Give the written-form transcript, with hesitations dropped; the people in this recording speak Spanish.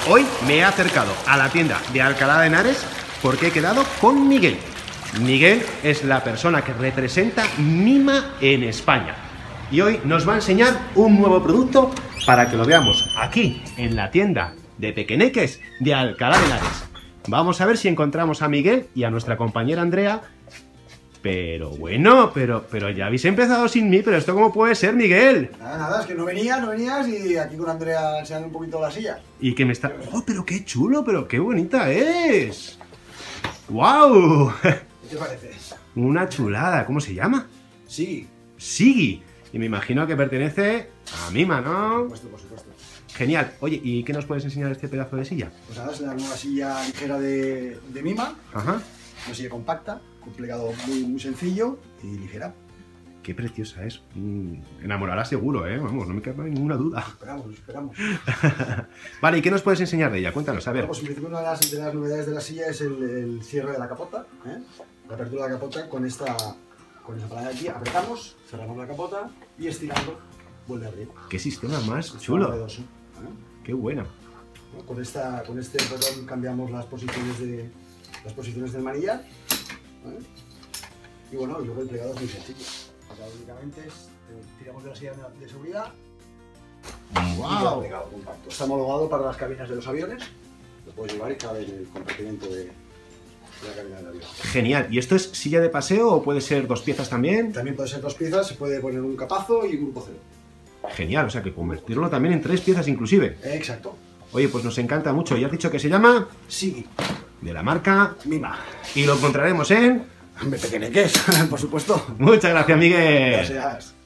Hoy me he acercado a la tienda de Alcalá de Henares porque he quedado con Miguel. Miguel es la persona que representa Mima en España. Y hoy nos va a enseñar un nuevo producto para que lo veamos aquí, en la tienda de Pequeneques de Alcalá de Henares. Vamos a ver si encontramos a Miguel y a nuestra compañera Andrea. Pero bueno, pero ya habéis empezado sin mí, pero ¿esto cómo puede ser, Miguel? Nada, es que no venías y aquí con Andrea enseñando un poquito la silla. Y que me está... ¡Oh, pero qué chulo, pero qué bonita es! ¡Guau! ¿Qué te parece? Una chulada, ¿cómo se llama? Sí. Sigui. Y me imagino que pertenece a Mima, ¿no? Por supuesto. Genial. Oye, ¿y qué nos puedes enseñar de este pedazo de silla? Pues nada, es la nueva silla ligera de Mima. Ajá. Una silla compacta, con plegado muy sencillo y ligera. Qué preciosa es. Enamorará seguro, ¿eh? Vamos, no me queda ninguna duda. Esperamos. Vale, ¿y qué nos puedes enseñar de ella? Cuéntanos, a ver. Bueno, pues en principio una de las novedades de la silla es el cierre de la capota, ¿eh? La apertura de la capota con esta palanca de aquí. Apretamos, cerramos la capota y estirando vuelve a abrir. Qué sistema más Es chulo. novedoso, ¿eh? Qué bueno. Con este botón cambiamos las posiciones del manillar, ¿vale? Y bueno, y luego el plegado es muy sencillo. Acá únicamente tiramos de la silla de seguridad y queda plegado compacto. Está homologado para las cabinas de los aviones. Lo puedes llevar y cabe en el compartimento de la cabina del avión. Genial. ¿Y esto es silla de paseo o puede ser dos piezas también? También puede ser dos piezas, se puede poner un capazo y un grupo cero. Genial, o sea que convertirlo también en tres piezas inclusive. Exacto. Oye, pues nos encanta mucho. ¿Ya has dicho que se llama? Sigui. De la marca Mima. Y lo encontraremos en... Pequeneques, por supuesto. Muchas gracias, Miguel. Gracias.